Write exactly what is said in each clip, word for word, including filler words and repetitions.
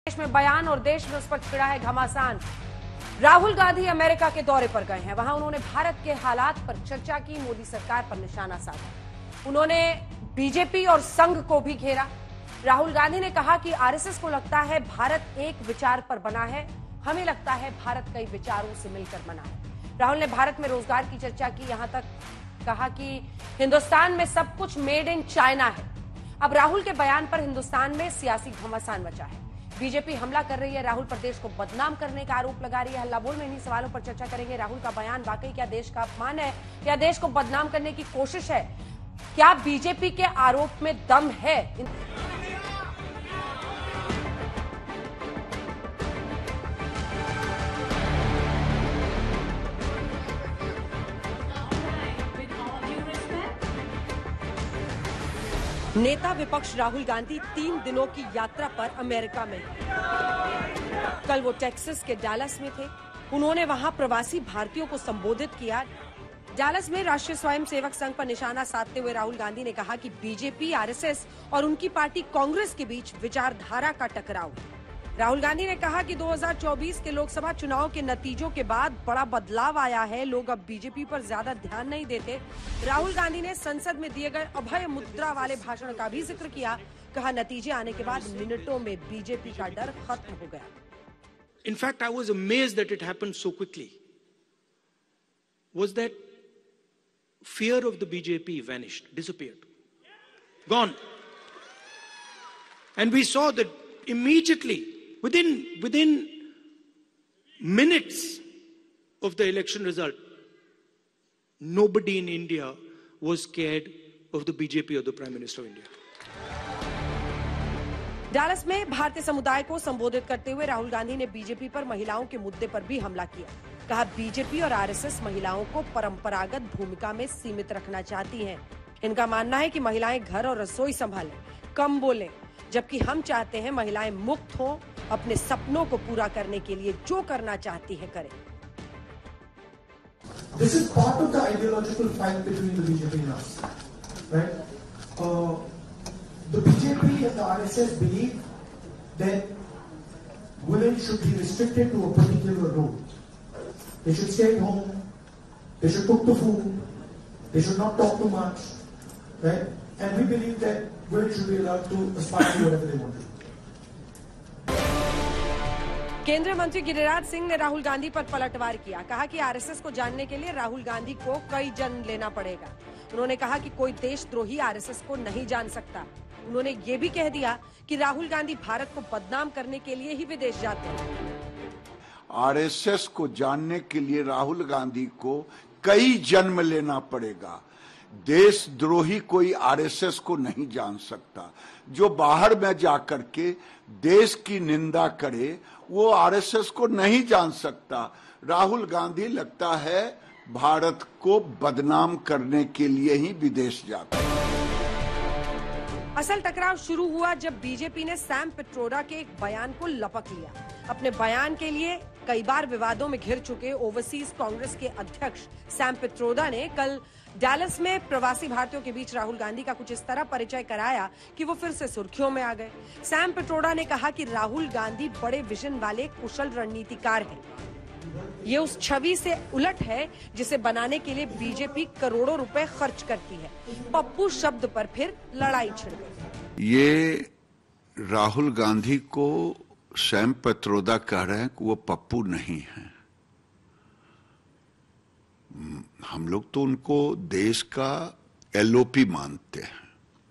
देश में बयान और देश में उस पर छिड़ा है घमासान। राहुल गांधी अमेरिका के दौरे पर गए हैं। वहां उन्होंने भारत के हालात पर चर्चा की, मोदी सरकार पर निशाना साधा। उन्होंने बीजेपी और संघ को भी घेरा। राहुल गांधी ने कहा कि आरएसएस को लगता है भारत एक विचार पर बना है, हमें लगता है भारत कई विचारों से मिलकर बना है। राहुल ने भारत में रोजगार की चर्चा की, यहां तक कहा कि हिंदुस्तान में सब कुछ मेड इन चाइना है। अब राहुल के बयान पर हिंदुस्तान में सियासी घमासान मचा है। बीजेपी हमला कर रही है, राहुल प्रदेश को बदनाम करने का आरोप लगा रही है। हल्ला बोल में इन्हीं सवालों पर चर्चा करेंगे। राहुल का बयान वाकई क्या देश का अपमान है या देश को बदनाम करने की कोशिश है? क्या बीजेपी के आरोप में दम है? नेता विपक्ष राहुल गांधी तीन दिनों की यात्रा पर अमेरिका में। कल वो टेक्सास के डैलस में थे। उन्होंने वहां प्रवासी भारतीयों को संबोधित किया। डैलस में राष्ट्रीय स्वयंसेवक संघ पर निशाना साधते हुए राहुल गांधी ने कहा कि बीजेपी, आरएसएस और उनकी पार्टी कांग्रेस के बीच विचारधारा का टकराव है। राहुल गांधी ने कहा कि दो हज़ार चौबीस के लोकसभा चुनाव के नतीजों के बाद बड़ा बदलाव आया है, लोग अब बीजेपी पर ज्यादा ध्यान नहीं देते। राहुल गांधी ने संसद में दिए गए अभय मुद्रा वाले भाषण का भी जिक्र किया। कहा नतीजे आने के बाद मिनटों में बीजेपी का डर खत्म हो गया। In fact, I was amazed that it happened so quickly. Was that fear of the B J P vanished, disappeared, gone. And we saw that immediately, within, within minutes of the election result, nobody in India was scared of the B J P or the Prime Minister of India. Dallas में भारतीय समुदाय को संबोधित करते हुए राहुल गांधी ने BJP पर महिलाओं के मुद्दे पर भी हमला किया। कहा बीजेपी और आरएसएस महिलाओं को परंपरागत भूमिका में सीमित रखना चाहती हैं। इनका मानना है कि महिलाएं घर और रसोई संभालें, कम बोलें, जबकि हम चाहते हैं महिलाएं मुक्त हों, अपने सपनों को पूरा करने के लिए जो करना चाहती है करें। This is part of the ideological fight between the B J P and us, right? Uh, the B J P and the R S S believe that women should be restricted to a particular role. They should stay at home. They should cook the food. They should not talk too much, right? And we believe that women should be allowed to aspire to whatever they want to. केंद्रीय मंत्री गिरिराज सिंह ने राहुल गांधी पर पलटवार किया। कहा कि RSS को जानने के लिए राहुल गांधी को कई जन्म लेना पड़ेगा। उन्होंने कहा कि कोई देशद्रोही आरएसएस को नहीं जान सकता। उन्होंने ये भी कह दिया कि राहुल गांधी भारत को बदनाम करने के लिए ही विदेश जाते हैं। आरएसएस को जानने के लिए राहुल गांधी को कई जन्म लेना पड़ेगा। देशद्रोही कोई आरएसएस को नहीं जान सकता। जो बाहर में जाकर के देश की निंदा करे वो आरएसएस को नहीं जान सकता। राहुल गांधी लगता है भारत को बदनाम करने के लिए ही विदेश जाता है। असल टकराव शुरू हुआ जब बीजेपी ने सैम पिट्रोडा के एक बयान को लपक लिया। अपने बयान के लिए कई बार विवादों में घिर चुके ओवरसीज कांग्रेस के अध्यक्ष सैम पिट्रोडा ने कल डैलस में प्रवासी भारतीयों के बीच राहुल गांधी का कुछ इस तरह परिचय कराया कि वो फिर से सुर्खियों में आ गए। सैम पिट्रोडा ने कहा कि राहुल गांधी बड़े विजन वाले कुशल रणनीतिकार हैं। ये उस छवि से उलट है जिसे बनाने के लिए बीजेपी करोड़ों रुपए खर्च करती है। पप्पू शब्द पर फिर लड़ाई छिड़ गई। ये राहुल गांधी को सैम पिट्रोडा कह रहे हैं कि वो पप्पू नहीं है। हम लोग तो उनको देश का एलओपी मानते हैं,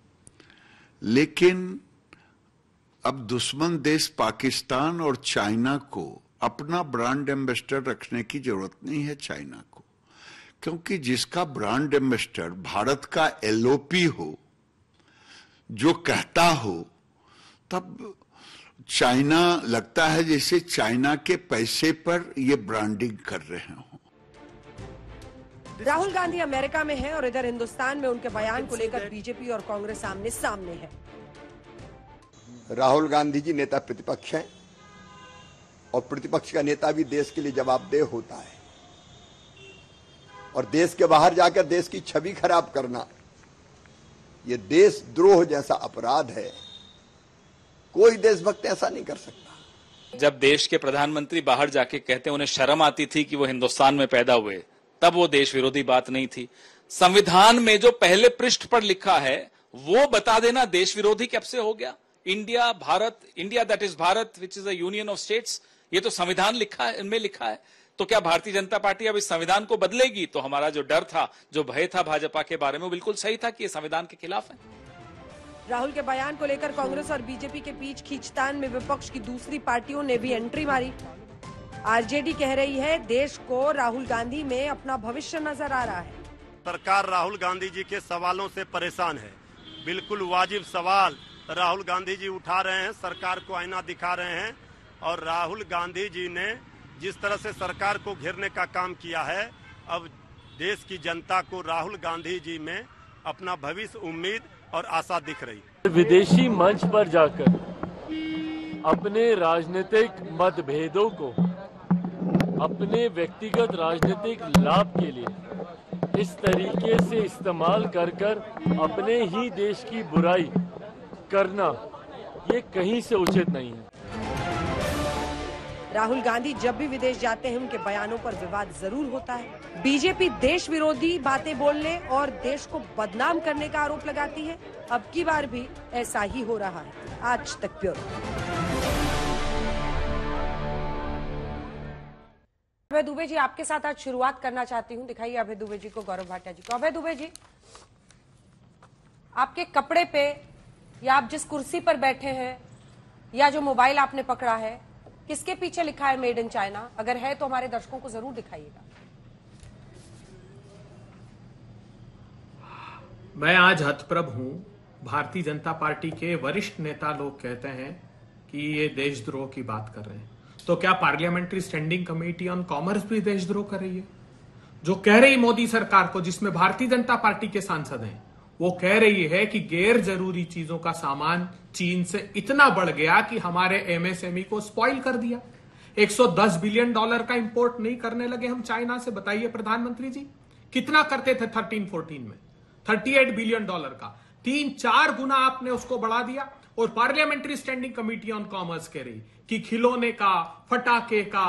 लेकिन अब दुश्मन देश पाकिस्तान और चाइना को अपना ब्रांड एम्बेसडर रखने की जरूरत नहीं है चाइना को, क्योंकि जिसका ब्रांड एम्बेसडर भारत का एलओपी हो, जो कहता हो, तब चाइना लगता है जैसे चाइना के पैसे पर ये ब्रांडिंग कर रहे हो। राहुल गांधी अमेरिका में हैं और इधर हिंदुस्तान में उनके बयान को लेकर बीजेपी और कांग्रेस आमने सामने है। राहुल गांधी जी नेता प्रतिपक्ष हैं और प्रतिपक्ष का नेता भी देश के लिए जवाबदेह होता है, और देश के बाहर जाकर देश की छवि खराब करना यह देशद्रोह जैसा अपराध है। कोई देशभक्त ऐसा नहीं कर सकता। जब देश के प्रधानमंत्री बाहर जाके कहते हैं उन्हें शर्म आती थी कि वो हिंदुस्तान में पैदा हुए, तब वो देश विरोधी बात नहीं थी। संविधान में जो पहले पृष्ठ पर लिखा है वो बता देना देश विरोधी कब से हो गया? India, Bharat, India that is Bharat which is a union of states, ये तो संविधान लिखा है, इनमें लिखा है। तो क्या भारतीय जनता पार्टी अब इस संविधान को बदलेगी? तो हमारा जो डर था, जो भय था भाजपा के बारे में, वो बिल्कुल सही था कि ये संविधान के खिलाफ है। राहुल के बयान को लेकर कांग्रेस और बीजेपी के बीच खींचतान में विपक्ष की दूसरी पार्टियों ने भी एंट्री मारी। आरजेडी कह रही है देश को राहुल गांधी में अपना भविष्य नजर आ रहा है। सरकार राहुल गांधी जी के सवालों से परेशान है। बिल्कुल वाजिब सवाल राहुल गांधी जी उठा रहे हैं, सरकार को आईना दिखा रहे हैं। और राहुल गांधी जी ने जिस तरह से सरकार को घेरने का काम किया है, अब देश की जनता को राहुल गांधी जी में अपना भविष्य, उम्मीद और आशा दिख रही है। विदेशी मंच पर जाकर अपने राजनीतिक मतभेदों को अपने व्यक्तिगत राजनीतिक लाभ के लिए इस तरीके से इस्तेमाल कर कर अपने ही देश की बुराई करना, ये कहीं से उचित नहीं है। राहुल गांधी जब भी विदेश जाते हैं उनके बयानों पर विवाद जरूर होता है। बीजेपी देश विरोधी बातें बोलने और देश को बदनाम करने का आरोप लगाती है। अब की बार भी ऐसा ही हो रहा है। आज तक ब्यूरो। अभय दुबे जी, आपके साथ आज शुरुआत करना चाहती हूं। दिखाइए अभय दुबे जी को, गौरव भाटिया जी को। अभय दुबे जी, आपके कपड़े पे या आप जिस कुर्सी पर बैठे हैं या जो मोबाइल आपने पकड़ा है, किसके पीछे लिखा है मेड इन चाइना? अगर है तो हमारे दर्शकों को जरूर दिखाइएगा। मैं आज हतप्रभ हूं। भारतीय जनता पार्टी के वरिष्ठ नेता लोग कहते हैं कि ये देशद्रोह की बात कर रहे हैं। तो क्या parliamentary standing committee on commerce भी देशद्रोह कर रही है? जो कह रही मोदी सरकार को, जिसमें भारतीय जनता पार्टी के सांसद हैं, वो कह रही है कि गैर जरूरी चीजों का सामान चीन से इतना बढ़ गया कि हमारे एमएसएमई को स्पॉइल कर दिया। एक सौ दस बिलियन डॉलर का इंपोर्ट नहीं करने लगे हम चाइना से। बताइए प्रधानमंत्री जी, कितना करते थे थर्टीन फोर्टीन में? अड़तीस बिलियन डॉलर का तीन चार गुना आपने उसको बढ़ा दिया। और parliamentary standing committee on commerce कह रही कि खिलौने का, फटाके का,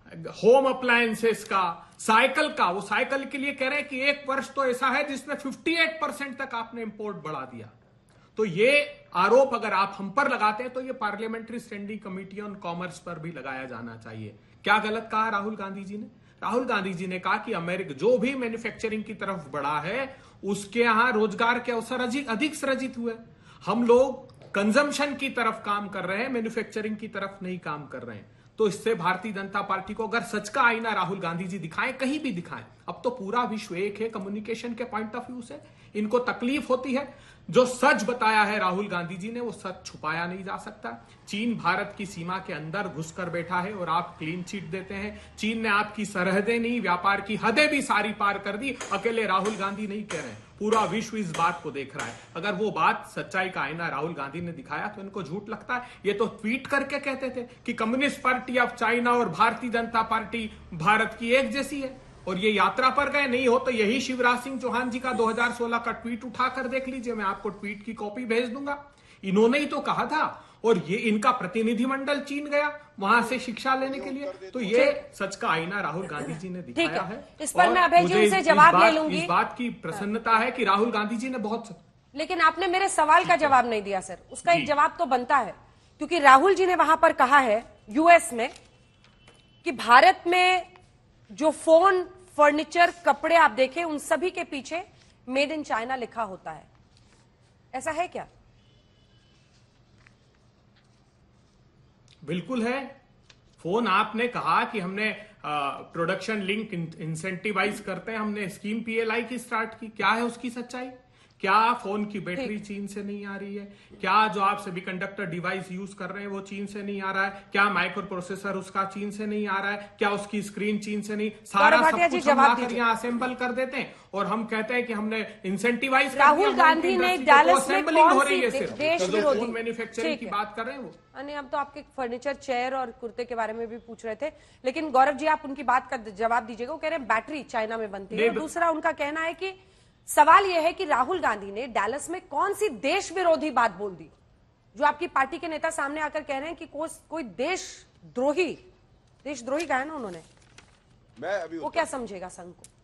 होम अप्लायंसेस का, साइकिल का, वो साइकिल के लिए कह रहे हैं कि एक वर्ष तो ऐसा है जिसमें अट्ठावन परसेंट तक आपने इंपोर्ट बढ़ा दिया। तो ये आरोप अगर आप हम पर लगाते हैं तो ये parliamentary standing committee on commerce पर भी लगाया जाना चाहिए। क्या गलत कहा राहुल गांधी जी ने? राहुल गांधी जी ने कहा कि अमेरिका जो भी मैन्युफैक्चरिंग की तरफ बढ़ा है उसके यहां रोजगार के अवसर अधिक सृजित हुए। हम लोग कंजम्पशन की तरफ काम कर रहे हैं, मैन्युफैक्चरिंग की तरफ नहीं काम कर रहे हैं। तो इससे भारतीय जनता पार्टी को अगर सच का आईना राहुल गांधी जी दिखाएं, कहीं भी दिखाएं, अब तो पूरा विश्व एक है कम्युनिकेशन के पॉइंट ऑफ व्यू से। इनको तकलीफ होती है। जो सच बताया है राहुल गांधी जी ने वो सच छुपाया नहीं जा सकता। चीन भारत की सीमा के अंदर घुसकर बैठा है और आप क्लीन चिट देते हैं। चीन ने आपकी सरहदें नहीं, व्यापार की हदें भी सारी पार कर दी। अकेले राहुल गांधी नहीं कह रहे, पूरा विश्व इस बात को देख रहा है। अगर वो बात सच्चाई का आईना राहुल गांधी ने दिखाया तो इनको झूठ लगता है। ये तो ट्वीट करके कहते थे कि कम्युनिस्ट पार्टी ऑफ चाइना और भारतीय जनता पार्टी भारत की एक जैसी है। और ये यात्रा पर गए। नहीं हो तो यही शिवराज सिंह चौहान जी का दो हज़ार सोलह का ट्वीट उठाकर देख लीजिए, मैं आपको ट्वीट की कॉपी भेज दूंगा। इन्होंने ही तो कहा था। और ये इनका प्रतिनिधिमंडल चीन गया वहां से शिक्षा लेने के लिए। तो ये सच का आईना राहुल गांधी जी ने दिखाया है। इस पर मैं अभय जी से जवाब ले लूंगी। इस बात की प्रसन्नता है कि राहुल गांधी जी ने बहुत, लेकिन आपने मेरे सवाल का जवाब नहीं दिया सर। उसका एक जवाब तो बनता है, क्योंकि राहुल जी ने वहां पर कहा है यूएस में कि भारत में जो फोन, फर्नीचर, कपड़े आप देखें उन सभी के पीछे मेड इन चाइना लिखा होता है। ऐसा है क्या? बिल्कुल है। फोन आपने कहा कि हमने प्रोडक्शन लिंक इंसेंटिवाइज करते हैं, हमने स्कीम पीएलआई की स्टार्ट की। क्या है उसकी सच्चाई? क्या फोन की बैटरी चीन से नहीं आ रही है? क्या जो आप सेमीकंडक्टर डिवाइस यूज कर रहे हैं वो चीन से नहीं आ रहा है? क्या माइक्रो प्रोसेसर उसका चीन से नहीं आ रहा है? क्या उसकी स्क्रीन चीन से नहीं? सारा सब कुछ हम आकर यहाँ असेंबल कर देते हैं और हम कहते हैं कि हमने इंसेंटिवाइज। राहुल गांधी ने डैलस में कौन सी देश विरोधी मैन्युफैक्चरिंग की बात कर रहे हैं वो? नहीं, हम तो आपके फर्नीचर, चेयर और कुर्ते के बारे में भी पूछ रहे थे। लेकिन गौरव जी आप उनकी बात का जवाब दीजिएगा। वो कह रहे हैं बैटरी चाइना में बनती है। दूसरा उनका कहना है कि सवाल यह है कि राहुल गांधी ने डैलस में कौन सी देश विरोधी बात बोल दी जो आपकी पार्टी के नेता सामने आकर कह रहे हैं कि को, कोई देश देशद्रोही देशद्रोही कहा है ना उन्होंने, मैं अभी वो क्या समझेगा संघ को?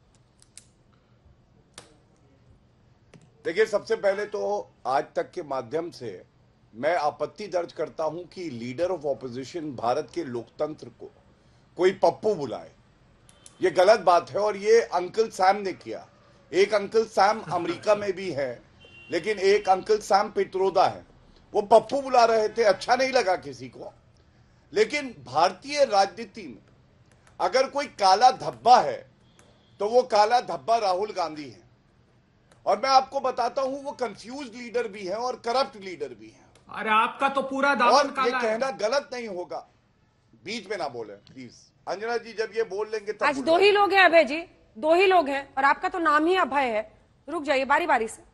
देखिए, सबसे पहले तो आज तक के माध्यम से मैं आपत्ति दर्ज करता हूं कि लीडर ऑफ ऑपोजिशन भारत के लोकतंत्र को कोई पप्पू बुलाए, ये गलत बात है। और ये अंकल सैम ने किया। एक अंकल सैम अमेरिका में भी है, लेकिन एक अंकल सैम पित्रोदा है, वो पप्पू बुला रहे थे, अच्छा नहीं लगा किसी को। लेकिन भारतीय राजनीति में अगर कोई काला धब्बा है तो वो काला धब्बा राहुल गांधी है। और मैं आपको बताता हूं, वो कंफ्यूज लीडर भी हैं और करप्ट लीडर भी हैं। अरे आपका तो पूरा दामन काला है। ये कहना गलत नहीं होगा, बीच में ना बोले प्लीज। अंजना जी जब ये बोल लेंगे तब आज दो ही लोग हैं अभय जी, दो ही लोग हैं और आपका तो नाम ही अभय है। रुक जाइए बारी बारी से।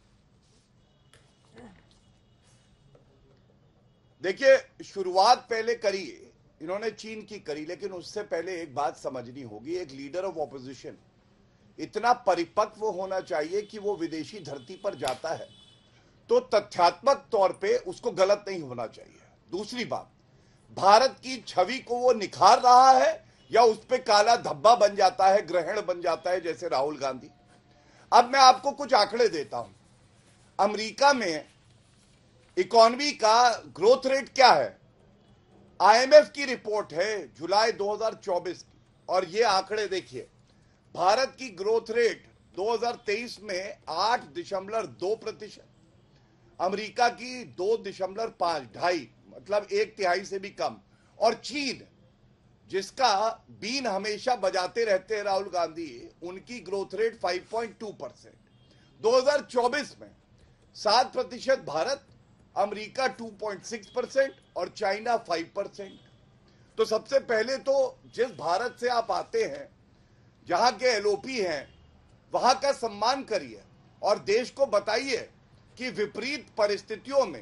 देखिए, शुरुआत पहले करी, इन्होंने चीन की करी, लेकिन उससे पहले एक बात समझनी होगी, एक लीडर ऑफ ऑपोजिशन इतना परिपक्व होना चाहिए कि वो विदेशी धरती पर जाता है तो तथ्यात्मक तौर पे उसको गलत नहीं होना चाहिए। दूसरी बात, भारत की छवि को वो निखार रहा है या उस पे काला धब्बा बन जाता है, ग्रहण बन जाता है, जैसे राहुल गांधी। अब मैं आपको कुछ आंकड़े देता हूं। अमेरिका में इकोनॉमी का ग्रोथ रेट क्या है? आईएमएफ की रिपोर्ट है जुलाई दो हज़ार चौबीस की, और ये आंकड़े देखिए। भारत की ग्रोथ रेट दो हज़ार तेईस में आठ दशमलव दो प्रतिशत, अमेरिका की दो दशमलव पांच, ढाई, मतलब एक तिहाई से भी कम। और चीन, जिसका बीन हमेशा बजाते रहते हैं राहुल गांधी, उनकी ग्रोथ रेट पाँच पॉइंट दो परसेंट। दो हज़ार चौबीस में सात प्रतिशत भारत, अमेरिका दो पॉइंट छह परसेंट और चाइना पाँच परसेंट। तो सबसे पहले तो जिस भारत से आप आते हैं, जहां के एलओपी हैं, वहां का सम्मान करिए और देश को बताइए कि विपरीत परिस्थितियों में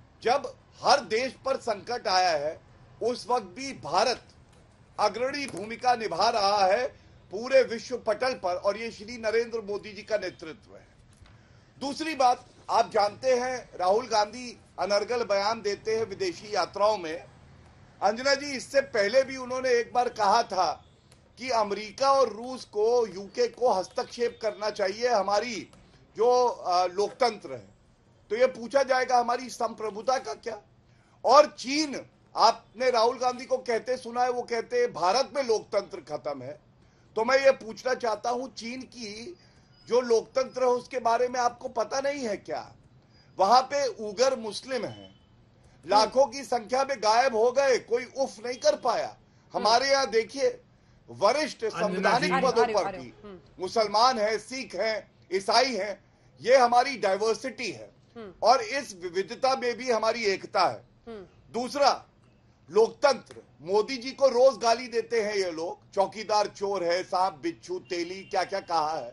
जब हर देश पर संकट आया है, उस वक्त भी भारत अग्रणी भूमिका निभा रहा है पूरे विश्व पटल पर, और ये श्री नरेंद्र मोदी जी का नेतृत्व है। दूसरी बात, आप जानते हैं राहुल गांधी अनर्गल बयान देते हैं विदेशी यात्राओं में। अंजना जी, इससे पहले भी उन्होंने एक बार कहा था कि अमेरिका और रूस को, यूके को हस्तक्षेप करना चाहिए हमारी जो लोकतंत्र है। तो ये पूछा जाएगा हमारी संप्रभुता का क्या? और चीन, आपने राहुल गांधी को कहते सुना है, वो कहते हैं भारत में लोकतंत्र खत्म है। तो मैं ये पूछना चाहता हूं, चीन की जो लोकतंत्र है उसके बारे में आपको पता नहीं है क्या? वहां पे उगर मुस्लिम हैं, लाखों की संख्या में गायब हो गए, कोई उफ नहीं कर पाया। हमारे यहाँ देखिए, वरिष्ठ संवैधानिक पदों पर भी मुसलमान हैं, सिख हैं, ईसाई हैं। ये हमारी डाइवर्सिटी है और इस विविधता में भी हमारी एकता है। दूसरा, लोकतंत्र, मोदी जी को रोज गाली देते हैं ये लोग, चौकीदार चोर है, सांप बिच्छू तेली, क्या क्या कहा है।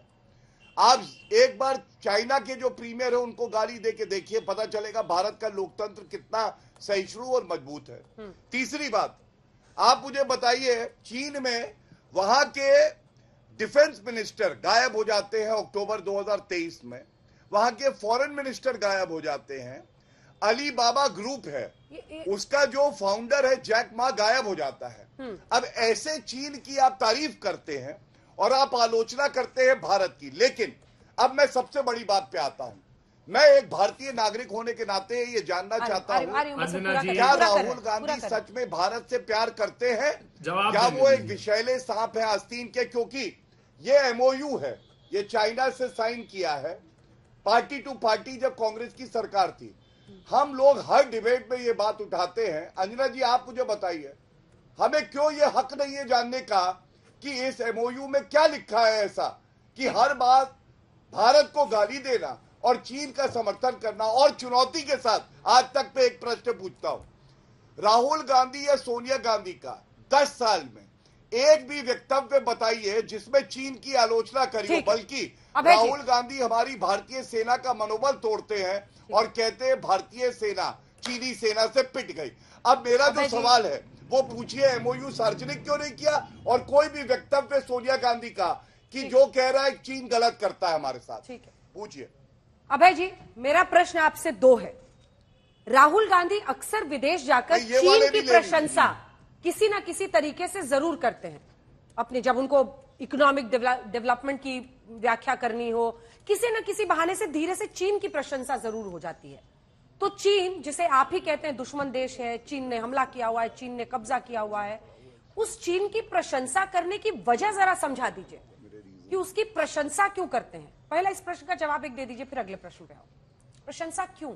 आप एक बार चाइना के जो प्रीमियर है उनको गाली दे के देखिए, पता चलेगा भारत का लोकतंत्र कितना सहिष्णु और मजबूत है। तीसरी बात, आप मुझे बताइए, चीन में वहां के डिफेंस मिनिस्टर गायब हो जाते हैं अक्टूबर दो हज़ार तेईस में, वहां के फॉरेन मिनिस्टर गायब हो जाते हैं। अली बाबा ग्रुप है, उसका जो फाउंडर है जैक मा गायब हो जाता है। अब ऐसे चीन की आप तारीफ करते हैं और आप आलोचना करते हैं भारत की। लेकिन अब मैं सबसे बड़ी बात पे आता हूं। मैं एक भारतीय नागरिक होने के नाते ये जानना चाहता हूं, क्या राहुल गांधी सच में भारत से प्यार करते हैं या वो एक विषैले सांप है आस्तीन के? क्योंकि ये एमओयू है, ये चाइना से साइन किया है पार्टी टू पार्टी, जब कांग्रेस की सरकार थी। हम लोग हर डिबेट में ये बात उठाते हैं। अंजना जी, आप मुझे बताइए, हमें क्यों ये हक नहीं है जानने का कि इस एमओयू में क्या लिखा है ऐसा कि हर बार भारत को गाली देना और चीन का समर्थन करना। और चुनौती के साथ आज तक पे एक प्रश्न पूछता हूं, राहुल गांधी या सोनिया गांधी का दस साल में एक भी वक्तव्य बताइए जिसमें चीन की आलोचना करी हो, बल्कि राहुल गांधी हमारी भारतीय सेना का मनोबल तोड़ते हैं और कहते हैं भारतीय सेना चीनी सेना से पिट गई। अब मेरा जो सवाल है वो पूछिए, एमओयू सार्वजनिक क्यों नहीं किया? और कोई भी वक्तव्य सोनिया गांधी का कि जो कह रहा है चीन गलत करता है हमारे साथ, पूछिए। अभय जी, मेरा प्रश्न आपसे दो है। राहुल गांधी अक्सर विदेश जाकर चीन की प्रशंसा किसी ना किसी तरीके से जरूर करते हैं अपने, जब उनको इकोनॉमिक डेवलपमेंट की व्याख्या करनी हो, किसी न किसी बहाने से धीरे से चीन की प्रशंसा जरूर हो जाती है। तो चीन, जिसे आप ही कहते हैं दुश्मन देश है, चीन ने हमला किया हुआ है, चीन ने कब्जा किया हुआ है, उस चीन की प्रशंसा करने की वजह जरा समझा दीजिए कि उसकी प्रशंसा क्यों करते हैं। पहला इस प्रश्न का जवाब एक दे दीजिए, फिर अगले प्रश्न पे आओ। प्रशंसा क्यों?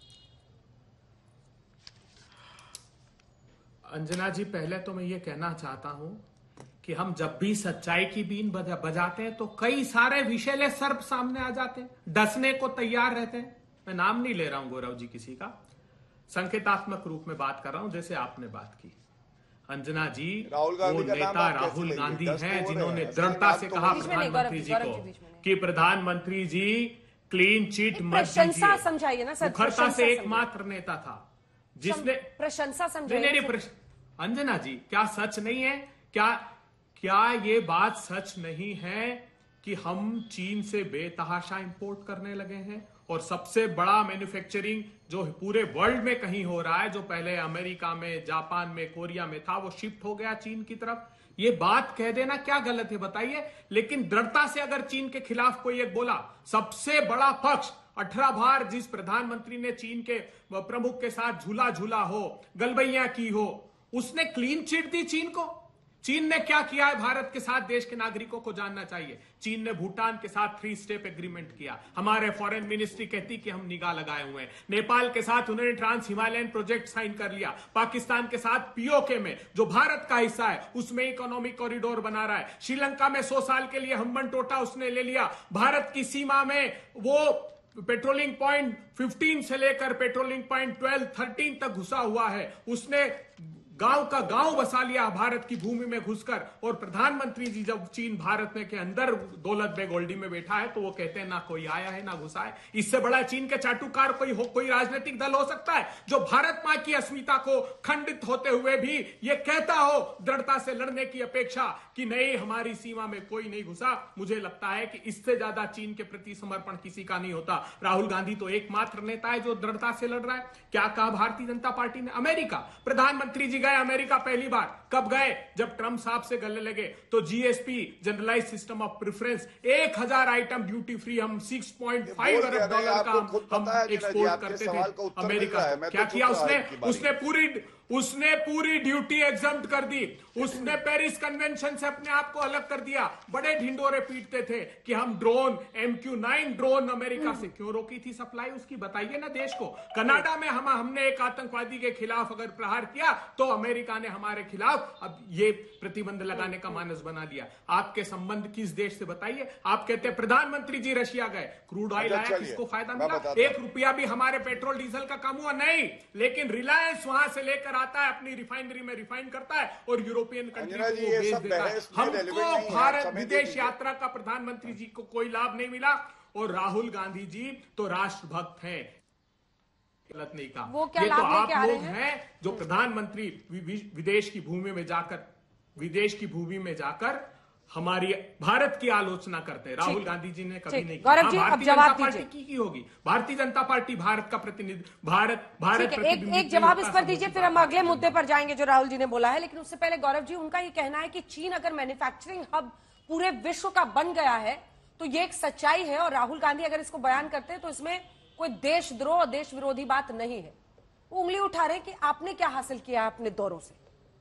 अंजना जी, पहले तो मैं ये कहना चाहता हूं कि हम जब भी सच्चाई की बीन बजा, बजाते हैं तो कई सारे विषैले सर्प सामने आ जाते हैं, डसने को तैयार रहते हैं। मैं नाम नहीं ले रहा हूं गौरव जी किसी का, संकेतात्मक रूप में बात कर रहा हूं जैसे आपने बात की। अंजना जी, राहुल गांधी वो नेता राहुल गांधी हैं जिन्होंने दृढ़ता से कहा प्रधानमंत्री जी को कि प्रधानमंत्री जी क्लीन चिट मत प्रशंसा समझाइए ना सर। मुखरता से एकमात्र नेता था जिसने प्रशंसा समझाइए। अंजना जी, क्या सच नहीं है, क्या क्या ये बात सच नहीं है कि हम चीन से बेतहाशा इंपोर्ट करने लगे हैं और सबसे बड़ा मैन्युफैक्चरिंग जो पूरे वर्ल्ड में कहीं हो रहा है, जो पहले अमेरिका में, जापान में, कोरिया में था, वो शिफ्ट हो गया चीन की तरफ। ये बात कह देना क्या गलत है बताइए? लेकिन दृढ़ता से अगर चीन के खिलाफ कोई एक बोला, सबसे बड़ा पक्ष अठारह बार जिस प्रधानमंत्री ने चीन के प्रमुख के साथ झूला झूला हो, गलबैया की हो, उसने क्लीन चिट दी चीन को। चीन ने क्या किया है भारत के साथ, देश के नागरिकों को जानना चाहिए। चीन ने भूटान के साथ थ्री स्टेप एग्रीमेंट किया, हमारे फॉरेन मिनिस्ट्री कहती कि हम निगाह लगाए हुए हैं। नेपाल के साथ उन्होंने ट्रांस हिमालयन प्रोजेक्ट साइन कर लिया। पाकिस्तान के साथ पीओके में, जो भारत का हिस्सा है, उसमें इकोनॉमिक कॉरिडोर बना रहा है। श्रीलंका में सौ साल के लिए हम्बन टोटा उसने ले लिया। भारत की सीमा में वो पेट्रोलिंग पॉइंट पंद्रह से लेकर पेट्रोलिंग पॉइंट बारह, तेरह तक घुसा हुआ है। उसने गांव का गांव बसा लिया भारत की भूमि में घुसकर। और प्रधानमंत्री जी जब चीन भारत में के अंदर दौलत बेग गोल्डी में बैठा है तो वो कहते हैं ना कोई आया है ना घुसा है। इससे बड़ा चीन के चाटुकार कोई हो, कोई राजनीतिक दल हो सकता है जो भारत मां की अस्मिता को खंडित होते हुए भी ये कहता हो दृढ़ता से लड़ने की अपेक्षा कि नहीं, हमारी सीमा में कोई नहीं घुसा। मुझे लगता है कि इससे ज्यादा चीन के प्रति समर्पण किसी का नहीं होता। राहुल गांधी तो एकमात्र नेता है जो दृढ़ता से लड़ रहा है। क्या कहा भारतीय जनता पार्टी ने? अमेरिका, प्रधानमंत्री जी गए अमेरिका पहली बार, कब गए? जब ट्रंप साहब से गले लगे तो GSP, generalize system of preference, एक हजार आइटम ड्यूटी फ्री, हम छह पॉइंट पाँच अरब डॉलर का हम, हम एक्सपोर्ट करते थे अमेरिका। क्या किया उसने? उसने पूरी उसने पूरी ड्यूटी एग्जम्प्ट कर दी। उसने पेरिस कन्वेंशन से अपने आप को अलग कर दिया। बड़े ढिंडोरे पीटते थे कि हम drone, M Q nine drone America से क्यों रोकी थी सप्लाई उसकी, बताइए ना देश को। कनाडा में हम हमने एक आतंकवादी के खिलाफ अगर प्रहार किया तो अमेरिका ने हमारे खिलाफ अब ये प्रतिबंध लगाने का मानस बना लिया। आपके संबंध किस देश से बताइए? आप कहते हैं प्रधानमंत्री जी रशिया गए, क्रूड ऑयल आया, किसको फायदा मिला? एक रुपया भी हमारे पेट्रोल डीजल का कम हुआ नहीं। लेकिन रिलायंस वहां से लेकर आता है, अपनी रिफाइनरी में रिफाइन करता है और यूरोपियन कंट्री को भेज देता है। हमको भारत विदेश यात्रा का प्रधानमंत्री जी को कोई लाभ नहीं मिला। और राहुल गांधी जी तो राष्ट्रभक्त हैं, गलत नहीं कहा। वो क्या ये तो लाभ आप लेके आ रहे लोग हैं? हैं जो प्रधानमंत्री विदेश की भूमि में जाकर विदेश की भूमि में जाकर हमारी भारत की आलोचना करते हैं। राहुल गांधी जी ने कभी नहीं गौरव जी, हाँ, अब भारतीय जवाब जनता पार्टी दीजिए। की की होगी। भारतीय जनता पार्टी भारत का प्रतिनिधि, भारत भारत ठीक है, एक, एक जवाब इस पर दीजिए, फिर हम अगले मुद्दे पर जाएंगे जो राहुल जी ने बोला है। लेकिन उससे पहले गौरव जी, उनका ये कहना है कि चीन अगर मैन्युफैक्चरिंग हब पूरे विश्व का बन गया है तो ये एक सच्चाई है, और राहुल गांधी अगर इसको बयान करते हैं तो इसमें कोई देशद्रोह और देश विरोधी बात नहीं है। वो उंगली उठा रहे कि आपने क्या हासिल किया अपने दौरों से।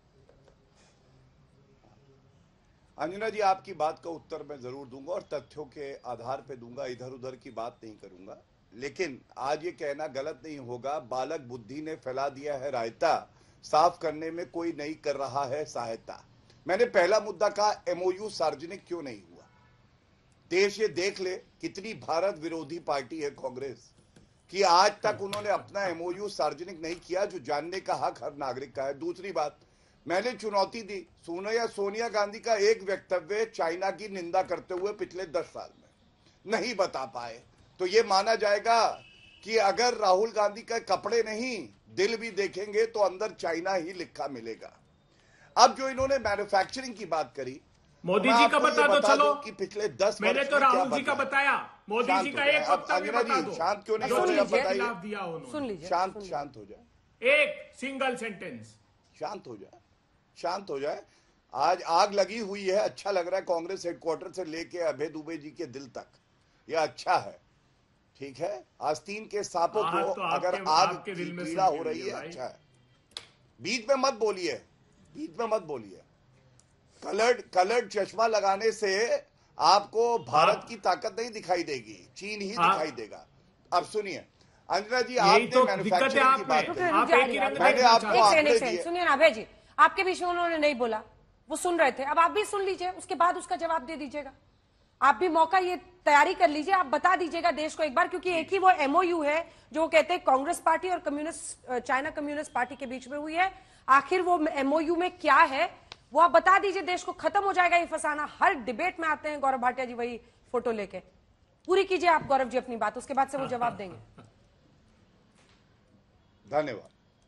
अंजना जी, आपकी बात का उत्तर मैं जरूर दूंगा और तथ्यों के आधार पे दूंगा, इधर उधर की बात नहीं करूंगा। लेकिन आज ये कहना गलत नहीं होगा, बालक बुद्धि ने फैला दिया है रायता, साफ करने में कोई नहीं कर रहा है सहायता। मैंने पहला मुद्दा कहा, एमओयू सार्वजनिक क्यों नहीं हुआ। देश ये देख ले कितनी भारत विरोधी पार्टी है कांग्रेस, कि आज तक उन्होंने अपना एमओयू सार्वजनिक नहीं किया, जो जानने का हक हर नागरिक का है। दूसरी बात, मैंने चुनौती दी, सोनिया सोनिया गांधी का एक वक्तव्य चाइना की निंदा करते हुए पिछले दस साल में नहीं बता पाए, तो ये माना जाएगा कि अगर राहुल गांधी का कपड़े नहीं दिल भी देखेंगे तो अंदर चाइना ही लिखा मिलेगा। अब जो इन्होंने मैन्युफैक्चरिंग की बात करी, मोदी जी का बता दो, चलो कि पिछले दस मैंने तो राहुल जी का बताया, मोदी जी का एक हफ्ता भी बता दो। शांत क्यों नहीं सुन हो रहे, लीजिए, बताइए। सुन लीजिए, शांत शांत हो जाए, एक सिंगल सेंटेंस, शांत हो जाए। शांत हो जाए। आज आग लगी हुई है, अच्छा लग रहा है कांग्रेस हेडक्वार्टर से लेके अभय दुबे जी के दिल तक, यह अच्छा है, ठीक है। आस्तीन के सांपों को तो अगर आपके, आग आपके की दिल में पीड़ा हो रही है, अच्छा है। बीच में मत बोलिए, बीच में मत बोलिए। कलर्ड कलर्ड चश्मा लगाने से आपको भारत की ताकत नहीं दिखाई देगी, चीन ही दिखाई देगा। अब सुनिए अंजना जी, आपने तो मैन्युफैक्चरिंग की बात कही, आप एक ही रंग मैंने आपको आंकड़े दिए। सुनिए ना अभय जी, आपके बीच में उन्होंने नहीं बोला, वो सुन रहे थे, अब आप भी सुन लीजिए, उसके बाद उसका जवाब दे दीजिएगा। आप भी मौका ये तैयारी कर लीजिए, आप बता दीजिएगा देश को एक बार, क्योंकि एक ही वो एमओयू है जो कहते हैं कांग्रेस पार्टी और कम्युनिस्ट चाइना कम्युनिस्ट पार्टी के बीच में हुई है। आखिर वो एमओयू में क्या है वो आप बता दीजिए देश को, खत्म हो जाएगा ये फसाना। हर डिबेट में आते हैं गौरव भाटिया जी वही फोटो लेके। पूरी कीजिए आप गौरव जी अपनी बात, उसके बाद से वो जवाब देंगे। धन्यवाद।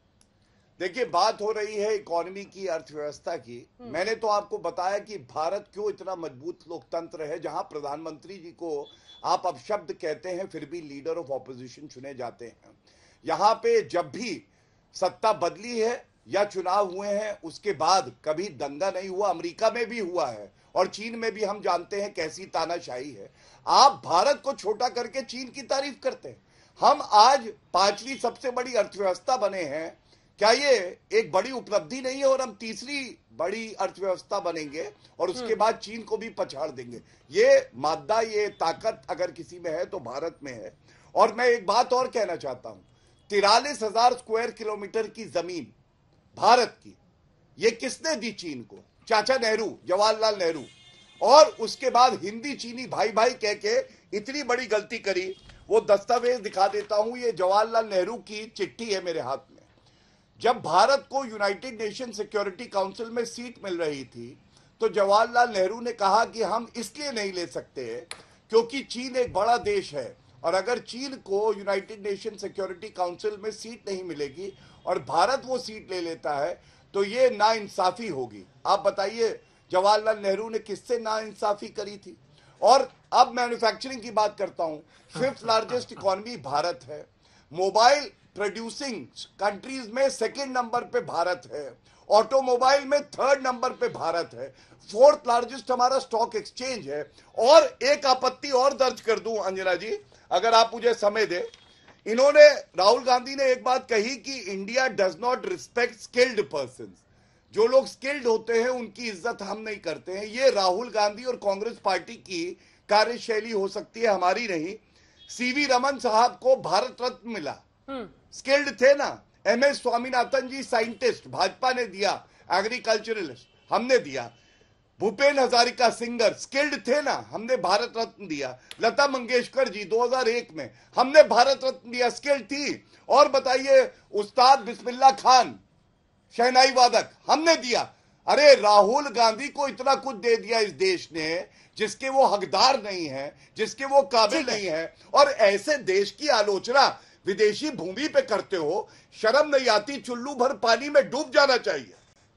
देखिए, बात हो रही है इकोनॉमी की, अर्थव्यवस्था की। मैंने तो आपको बताया कि भारत क्यों इतना मजबूत लोकतंत्र है, जहां प्रधानमंत्री जी को आप अपशब्द कहते हैं फिर भी लीडर ऑफ ऑपोजिशन चुने जाते हैं। यहां पे जब भी सत्ता बदली है या चुनाव हुए हैं, उसके बाद कभी दंगा नहीं हुआ। अमेरिका में भी हुआ है और चीन में भी हम जानते हैं कैसी तानाशाही है। आप भारत को छोटा करके चीन की तारीफ करते हैं। हम आज पांचवी सबसे बड़ी अर्थव्यवस्था बने हैं, क्या ये एक बड़ी उपलब्धि नहीं है? और हम तीसरी बड़ी अर्थव्यवस्था बनेंगे और उसके बाद चीन को भी पछाड़ देंगे। ये मादा, ये ताकत अगर किसी में है तो भारत में है। और मैं एक बात और कहना चाहता हूं, तिरालीस हजार स्क्वायर किलोमीटर की जमीन भारत की, ये किसने दी चीन को? चाचा नेहरू, जवाहरलाल नेहरू। और उसके बाद हिंदी चीनी भाई भाई कह के इतनी बड़ी गलती करी। वो दस्तावेज दिखा देता हूं, ये जवाहरलाल नेहरू की चिट्ठी है मेरे हाथ में। जब भारत को यूनाइटेड नेशन सिक्योरिटी काउंसिल में सीट मिल रही थी तो जवाहरलाल नेहरू ने कहा कि हम इसलिए नहीं ले सकते क्योंकि चीन एक बड़ा देश है, और अगर चीन को यूनाइटेड नेशन सिक्योरिटी काउंसिल में सीट नहीं मिलेगी और भारत वो सीट ले लेता है तो ये नाइंसाफी होगी। आप बताइए जवाहरलाल नेहरू ने किससे नाइंसाफी करी थी? और अब मैन्युफैक्चरिंग की बात करता हूं। फिफ्थ लार्जेस्ट इकोनॉमी भारत है, मोबाइल प्रोड्यूसिंग कंट्रीज में सेकंड नंबर पे भारत है, ऑटोमोबाइल में थर्ड नंबर पे भारत है, फोर्थ लार्जेस्ट हमारा स्टॉक एक्सचेंज है। और एक आपत्ति और दर्ज कर दूं अंजना जी, अगर आप मुझे समय दे। इन्होंने, राहुल गांधी ने एक बात कही कि India does not respect skilled person. जो लोग स्किल्ड होते हैं उनकी इज्जत हम नहीं करते हैं। ये राहुल गांधी और कांग्रेस पार्टी की कार्यशैली हो सकती है, हमारी नहीं। सीवी रमन साहब को भारत रत्न मिला, स्किल्ड थे ना। M S Swaminathan ji scientist, Bhajpa ने दिया, एग्रीकल्चरलिस्ट हमने दिया। भूपेन हजारिका सिंगर, स्किल्ड थे ना, हमने भारत रत्न दिया। लता मंगेशकर जी दो हज़ार एक में हमने भारत रत्न दिया, स्किल्ड थी। और बताइए उस्ताद बिस्मिल्लाह खान, शहनाई वादक, हमने दिया। अरे राहुल गांधी को इतना कुछ दे दिया इस देश ने जिसके वो हकदार नहीं है, जिसके वो काबिल नहीं है, और ऐसे देश की आलोचना विदेशी भूमि पे करते हो, शर्म नहीं आती? चुल्लू भर पानी में डूब जाना चाहिए।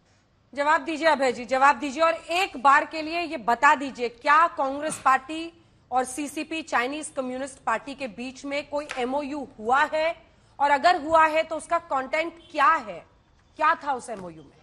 जवाब दीजिए अभय जी, जवाब दीजिए और एक बार के लिए ये बता दीजिए, क्या कांग्रेस पार्टी और सीसीपी चाइनीज कम्युनिस्ट पार्टी के बीच में कोई एमओयू हुआ है? और अगर हुआ है तो उसका कंटेंट क्या है, क्या था उस एमओयू में?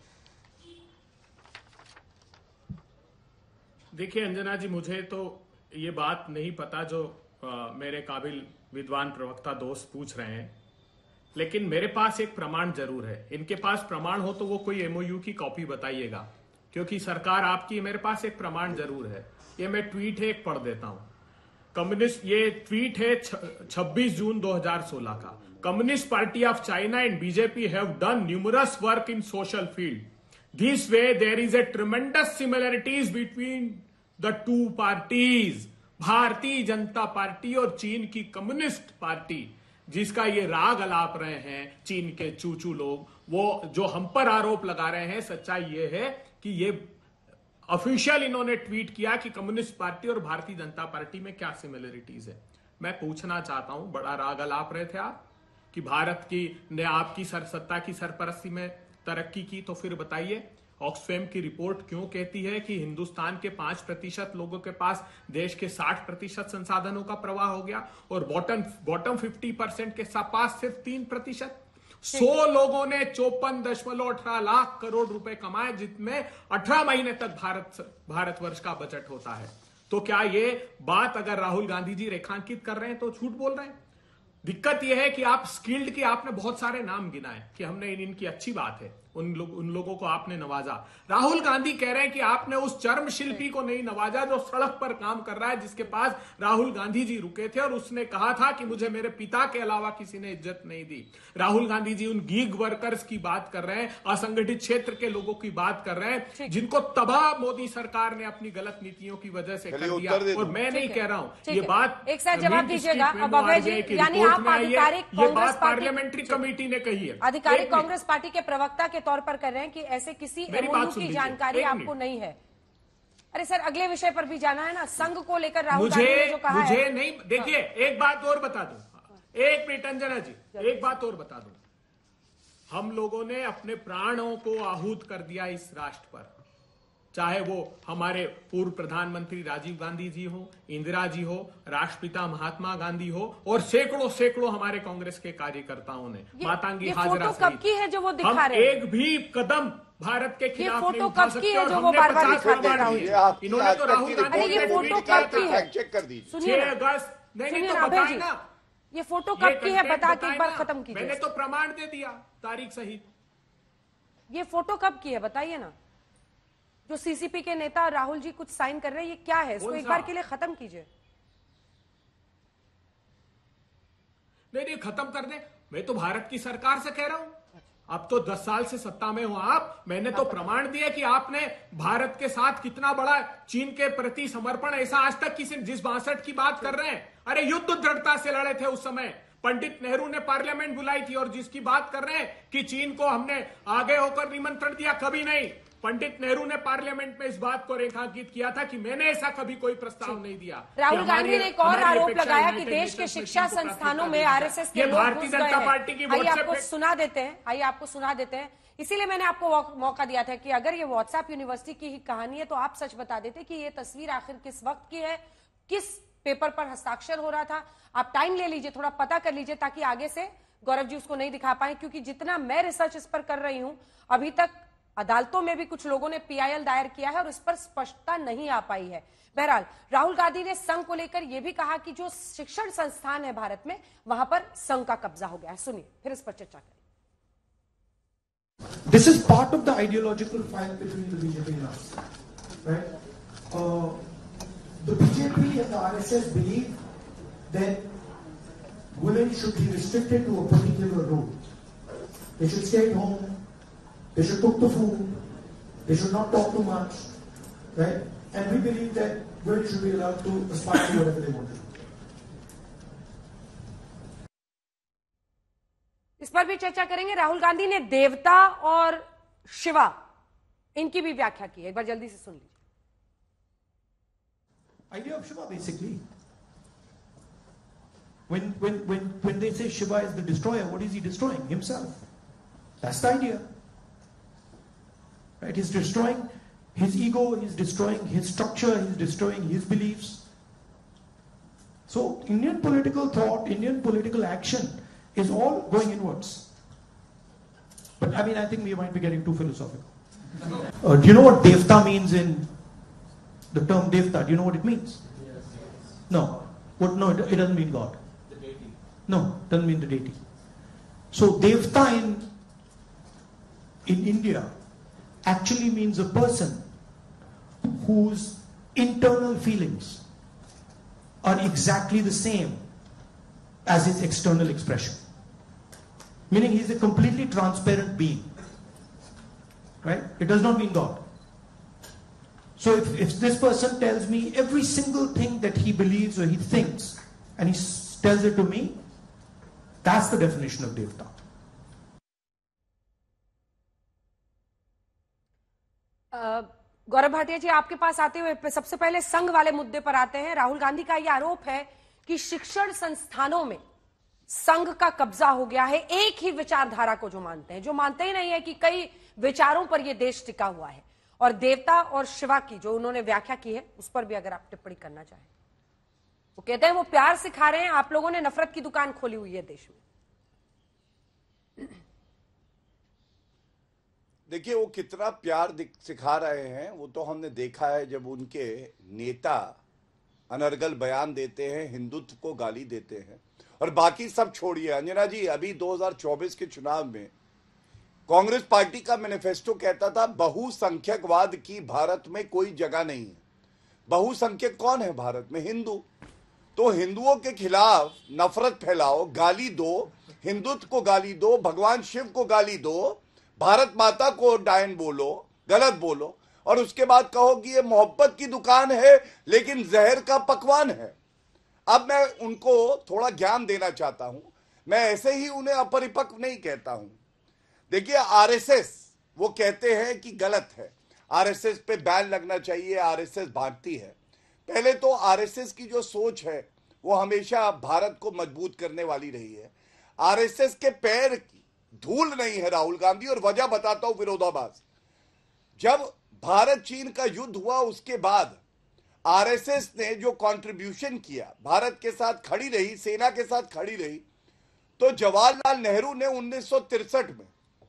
देखिए अंजना जी, मुझे तो ये बात नहीं पता जो आ, मेरे काबिल विद्वान प्रवक्ता दोस्त पूछ रहे हैं, लेकिन मेरे पास एक प्रमाण जरूर है। इनके पास प्रमाण हो तो वो कोई एमओयू की कॉपी बताइएगा, क्योंकि सरकार आपकी, मेरे पास एक प्रमाण जरूर है। ये मैं ट्वीट है एक पढ़ देता हूं। कम्युनिस्ट, ये ट्वीट है छब्बीस जून दो हज़ार सोलह का। Communist party of China and BJP have done numerous work in social field. This way there is a tremendous similarities between the two parties, Bharatiya Janata party और चीन की कम्युनिस्ट पार्टी, जिसका ये राग अलाप रहे हैं चीन के चूचू लोग, वो जो हम पर आरोप लगा रहे हैं, सच्चाई ये है कि ये ऑफिशियल इन्होंने ट्वीट किया कि कम्युनिस्ट पार्टी और भारतीय जनता पार्टी में क्या सिमिलरिटीज है। मैं पूछना चाहता हूं, बड़ा राग अलाप रहे थे आप कि भारत की ने आपकी सर सत्ता की सरपरस्ती में तरक्की की, तो फिर बताइए ऑक्सफैम की रिपोर्ट क्यों कहती है कि हिंदुस्तान के पांच प्रतिशत लोगों के पास देश के साठ प्रतिशत संसाधनों का प्रवाह हो गया और बॉटम बॉटम फिफ्टी परसेंट के पास सिर्फ तीन प्रतिशत? सौ लोगों ने चौपन दशमलव अठारह लाख करोड़ रुपए कमाए, जिसमें अठारह महीने तक भारत भारतवर्ष का बजट होता है। तो क्या ये बात अगर राहुल गांधी जी रेखांकित कर रहे हैं तो झूठ बोल रहे हैं? दिक्कत यह है कि आप स्किल्ड की आपने बहुत सारे नाम गिनाए कि हमने इन, इनकी अच्छी बात है, उन लोग उन लोगों को आपने नवाजा। राहुल गांधी कह रहे हैं कि आपने उस चर्म शिल्पी को नहीं नवाजा जो सड़क पर काम कर रहा है, जिसके पास राहुल गांधी जी रुके थे और उसने कहा था कि मुझे मेरे पिता के अलावा किसी ने इज्जत नहीं दी। राहुल गांधी जी उन गीग वर्कर्स की बात कर रहे हैं, असंगठित क्षेत्र के लोगों की बात कर रहे हैं, जिनको तबाह मोदी सरकार ने अपनी गलत नीतियों की वजह से कर दिया। और मैं नहीं कह रहा हूं ये बात, एक साथ जवाब दीजिएगा अब अभय जी, यानी आप आधिकारिक कांग्रेस पार्लियामेंट्री कमेटी ने कही है, आधिकारिक कांग्रेस पार्टी के प्रवक्ता के तौर पर कर रहे हैं कि ऐसे किसी एमओयू की जानकारी आपको नहीं है। अरे सर, अगले विषय पर भी जाना है ना, संघ को लेकर राहुल गांधी ने जो कहा मुझे है। नहीं, देखिए एक बात और बता दूं, एक मिनट अंजना जी, एक बात और बता दूं, हम लोगों ने अपने प्राणों को आहूत कर दिया इस राष्ट्र पर, चाहे वो हमारे पूर्व प्रधानमंत्री राजीव गांधी जी हो, इंदिरा जी हो, राष्ट्रपिता महात्मा गांधी हो और सैकड़ों सैकड़ों हमारे कांग्रेस के कार्यकर्ताओं ने, मातंगी हाजरा फोटो कब की है जो वो दिखा रहे हैं? एक भी कदम भारत के खिलाफ नहीं उठा सकते। ये फोटो कब की है जो वो बार बार दिखाते हैं राहुल? इन्होंने तो राहुल गांधी अरे ये फोटो कब की है? चेक कर दीजिए। सुनिए अगस्त, नहीं नहीं तो अभय बताए जी, ना, ये फोटो कब की है बता के एक बार खत्म कीजिए। मैंने तो प्रमाण दे दिया तारीख सहित। ये फोटो कब की है बताइए ना, जो सीसीपी के नेता राहुल जी कुछ साइन कर रहे हैं, ये क्या है? इसको एक बार के लिए खत्म कीजिए। नहीं नहीं खत्म कर दे, मैं तो भारत की सरकार से कह रहा हूं, अब तो दस साल से सत्ता में हो आप, मैंने तो प्रमाण दिया कि आपने भारत के साथ कितना बड़ा चीन के प्रति समर्पण, ऐसा आज तक किसी, जिस बासठ की बात कर रहे हैं, अरे युद्ध दृढ़ता से लड़े थे उस समय, पंडित नेहरू ने पार्लियामेंट बुलाई थी, और जिसकी बात कर रहे हैं कि चीन को हमने आगे होकर निमंत्रण दिया, कभी नहीं। पंडित नेहरू ने पार्लियामेंट में इस बात को रेखांकित किया था कि मैंने ऐसा कभी कोई प्रस्ताव नहीं दिया। राहुल गांधी ने एक और आरोप लगाया कि देश के शिक्षा संस्थानों में आरएसएस के लोग भारतीय जनता पार्टी की आइए आपको सुना देते हैं आइए आपको सुना देते हैं इसीलिए मैंने आपको मौका दिया था कि अगर ये व्हाट्सएप यूनिवर्सिटी की ही कहानी है तो आप सच बता देते कि ये तस्वीर आखिर किस वक्त की है, किस पेपर पर हस्ताक्षर हो रहा था। आप टाइम ले लीजिए, थोड़ा पता कर लीजिए, ताकि आगे से गौरव जी उसको नहीं दिखा पाए, क्योंकि जितना मैं रिसर्च इस पर कर रही हूं, अभी तक अदालतों में भी कुछ लोगों ने पीआईएल दायर किया है और इस पर स्पष्टता नहीं आ पाई है। बहरहाल राहुल गांधी ने संघ को लेकर यह भी कहा कि जो शिक्षण संस्थान है भारत में, वहां पर संघ का कब्जा हो गया है। सुनिए, फिर इस पर चर्चा करें। This is part of the ideological fight between the B J P and us, right? Uh, the B J P and the R S S believe that women should be restricted to a particular role. They should stay at home. They should cook the food. They should not talk too much, right? And we believe that women should be allowed to aspire to whatever they want to do. इस पर भी चर्चा करेंगे। राहुल गांधी ने देवता और शिवा, इनकी भी व्याख्या की है, एक बार जल्दी से सुन लीजिए। Idea of Shiva, basically. When when when when they say Shiva is the destroyer, what is he destroying? Himself. That's the idea. Right? He's destroying his ego, he's destroying his structure, he's destroying his beliefs. So Indian political thought, Indian political action is all going inwards. But I mean, I think we might be getting too philosophical. Uh, do you know what Devta means in the term Devta? Do you know what it means? Yes. No. What? No, it, it doesn't mean God. The deity. No, it doesn't mean the deity. So Devta in in India actually means a person whose internal feelings are exactly the same as his external expression. Meaning he is a completely transparent being. Right? It does not mean God. So if, if this person tells me every single thing that he believes or he thinks, and he tells it to me, that's the definition of Devta. Gaurav Bhatia जी, आपके पास आते हुए सबसे पहले संघ वाले मुद्दे पर आते हैं। राहुल गांधी का यह आरोप है कि शिक्षण संस्थानों में संघ का कब्जा हो गया है, एक ही विचारधारा को जो मानते हैं, जो मानते ही नहीं है कि कई विचारों पर यह देश टिका हुआ है। और देवता और शिवा की जो उन्होंने व्याख्या की है, उस पर भी अगर आप टिप्पणी करना चाहें। वो कहते हैं वो प्यार सिखा रहे हैं, आप लोगों ने नफरत की दुकान खोली हुई है देश में। देखिए वो कितना प्यार दिख- सिखा रहे हैं वो तो हमने देखा है जब उनके नेता अनर्गल बयान देते हैं, हिंदुत्व को गाली देते हैं। और बाकी सब छोड़िए अंजना जी, अभी दो हज़ार चौबीस के चुनाव में कांग्रेस पार्टी का मैनिफेस्टो कहता था बहुसंख्यकवाद की भारत में कोई जगह नहीं है। बहुसंख्यक कौन है भारत में? हिंदू। तो हिंदुओं के खिलाफ नफरत फैलाओ, गाली दो, हिंदुत्व को गाली दो, भगवान शिव को गाली दो, भारत माता को डायन बोलो, गलत बोलो, और उसके बाद कहो कि ये मोहब्बत की दुकान है लेकिन जहर का पकवान है। अब मैं उनको थोड़ा ज्ञान देना चाहता हूं, मैं ऐसे ही उन्हें अपरिपक्व नहीं कहता हूं। देखिए आरएसएस वो कहते हैं कि गलत है, आरएसएस पे बैन लगना चाहिए, आरएसएस भागती है। पहले तो आरएसएस की जो सोच है वो हमेशा भारत को मजबूत करने वाली रही है। आरएसएस के पैर की धूल नहीं है राहुल गांधी, और वजह बताता हूं विरोधाभास। जब भारत चीन का युद्ध हुआ उसके बाद आरएसएस ने जो कंट्रीब्यूशन किया, भारत के साथ खड़ी रही, सेना के साथ खड़ी रही, तो जवाहरलाल नेहरू ने उन्नीस सौ तिरसठ में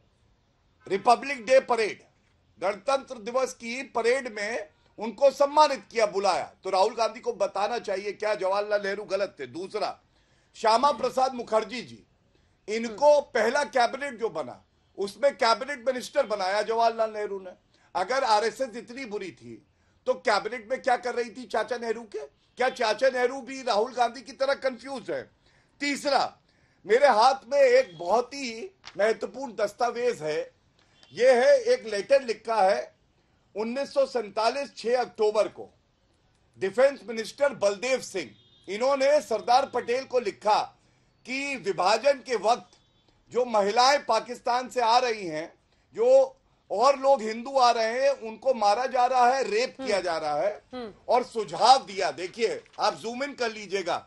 रिपब्लिक डे परेड, गणतंत्र दिवस की परेड में उनको सम्मानित किया, बुलाया। तो राहुल गांधी को बताना चाहिए क्या जवाहरलाल नेहरू गलत थे? दूसरा, श्यामा प्रसाद मुखर्जी जी, इनको पहला कैबिनेट जो बना उसमें कैबिनेट मिनिस्टर बनाया जवाहरलाल नेहरू ने। अगर आरएसएस इतनी बुरी थी तो कैबिनेट में क्या कर रही थी चाचा नेहरू के? क्या चाचा नेहरू भी राहुल गांधी की तरह कंफ्यूज है? तीसरा, मेरे हाथ में एक बहुत ही महत्वपूर्ण दस्तावेज है, यह है एक लेटर लिखा है उन्नीस सौ सैंतालीस छह अक्टूबर को, डिफेंस मिनिस्टर बलदेव सिंह, इन्होंने सरदार पटेल को लिखा कि विभाजन के वक्त जो महिलाएं पाकिस्तान से आ रही हैं, जो और लोग हिंदू आ रहे हैं, उनको मारा जा रहा है, रेप किया जा रहा है, और सुझाव दिया। देखिए आप जूम इन कर लीजिएगा,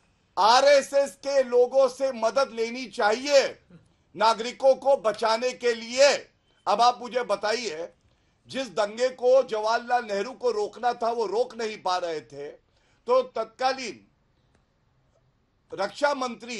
आरएसएस के लोगों से मदद लेनी चाहिए नागरिकों को बचाने के लिए। अब आप मुझे बताइए, जिस दंगे को जवाहरलाल नेहरू को रोकना था वो रोक नहीं पा रहे थे, तो तत्कालीन रक्षा मंत्री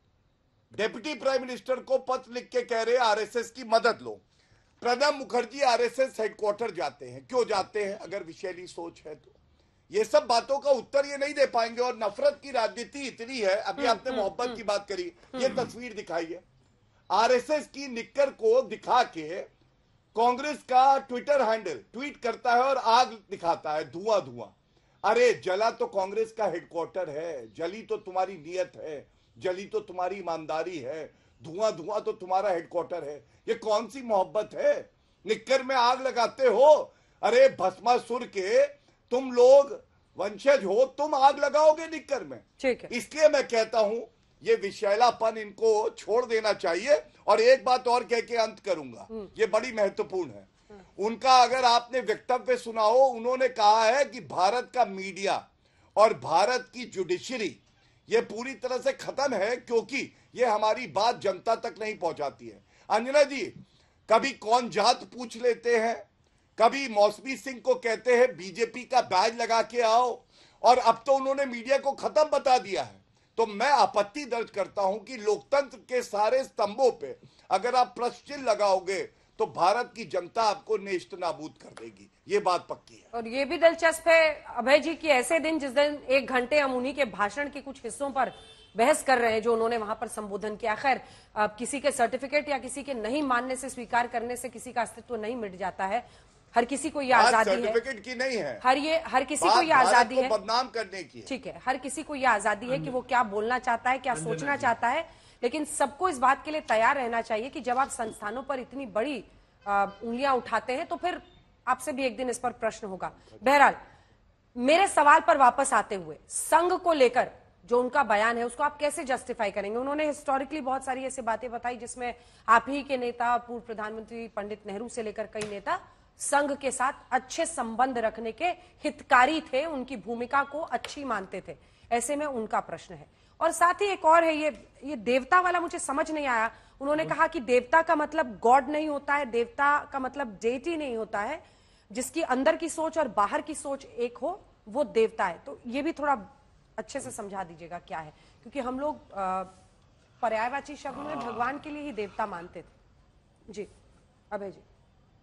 डिप्टी प्राइम मिनिस्टर को पत्र लिख के कह रहे आरएसएस की मदद लो। प्रणब मुखर्जी आरएसएस हेडक्वार्टर जाते हैं, क्यों जाते हैं? अगर विषैली सोच है तो ये सब बातों का उत्तर ये नहीं दे पाएंगे। और नफरत की राजनीति इतनी है, अभी आपने मोहब्बत की बात करी, ये तस्वीर दिखाई है आरएसएस की निक्कर को दिखा के कांग्रेस का ट्विटर हैंडल ट्वीट करता है और आग दिखाता है, धुआं धुआं। अरे जला तो कांग्रेस का हेडक्वार्टर है, जली तो तुम्हारी नीयत है, जली तो तुम्हारी ईमानदारी है, धुआं धुआं तो तुम्हारा हेडक्वार्टर है। ये कौन सी मोहब्बत है? निक्कर में आग लगाते हो? अरे भस्मासुर के तुम लोग वंशज हो, तुम आग लगाओगे निक्कर में? ठीक है। इसलिए मैं कहता हूं ये विषैलापन इनको छोड़ देना चाहिए। और एक बात और कह के अंत करूंगा, ये बड़ी महत्वपूर्ण है। उनका अगर आपने वक्तव्य सुना हो, उन्होंने कहा है कि भारत का मीडिया और भारत की जुडिशरी ये पूरी तरह से खत्म है, क्योंकि ये हमारी बात जनता तक नहीं पहुंचाती है। अंजना जी, कभी कौन जात पूछ लेते हैं, कभी मौसमी सिंह को कहते हैं बीजेपी का बैज लगा के आओ, और अब तो उन्होंने मीडिया को खत्म बता दिया है। तो मैं आपत्ति दर्ज करता हूं कि लोकतंत्र के सारे स्तंभों पे अगर आप प्रश्न चिन्ह लगाओगे तो भारत की जनता आपको नेस्त नाबूद कर देगी, ये बात पक्की है। और ये भी दिलचस्प है अभय जी कि ऐसे दिन जिस दिन एक घंटे हम उन्हीं के भाषण के कुछ हिस्सों पर बहस कर रहे हैं जो उन्होंने वहां पर संबोधन किया। खैर, किसी के सर्टिफिकेट या किसी के नहीं मानने से, स्वीकार करने से किसी का अस्तित्व नहीं मिट जाता है। हर किसी को ये आजादी है, सर्टिफिकेट की नहीं है, हर ये हर किसी को ये आजादी है बदनाम करने की। ठीक है, हर किसी को ये आजादी है कि वो क्या बोलना चाहता है, क्या सोचना चाहता है, लेकिन सबको इस बात के लिए तैयार रहना चाहिए कि जब आप संस्थानों पर इतनी बड़ी उंगलियां उठाते हैं तो फिर आपसे भी एक दिन इस पर प्रश्न होगा। बहरहाल, मेरे सवाल पर वापस आते हुए, संघ को लेकर जो उनका बयान है उसको आप कैसे जस्टिफाई करेंगे? उन्होंने हिस्टोरिकली बहुत सारी ऐसी बातें बताई जिसमें आप ही के नेता, पूर्व प्रधानमंत्री पंडित नेहरू से लेकर कई नेता संघ के साथ अच्छे संबंध रखने के हितकारी थे, उनकी भूमिका को अच्छी मानते थे। ऐसे में उनका प्रश्न है। और साथ ही एक और है, ये ये देवता वाला मुझे समझ नहीं आया। उन्होंने कहा कि देवता का मतलब गॉड नहीं होता है, देवता का मतलब डेटी नहीं होता है, जिसकी अंदर की सोच और बाहर की सोच एक हो वो देवता है। तो ये भी थोड़ा अच्छे से समझा दीजिएगा क्या है, क्योंकि हम लोग पर्यायवाची शब्द में भगवान के लिए ही देवता मानते थे। जी अभय जी।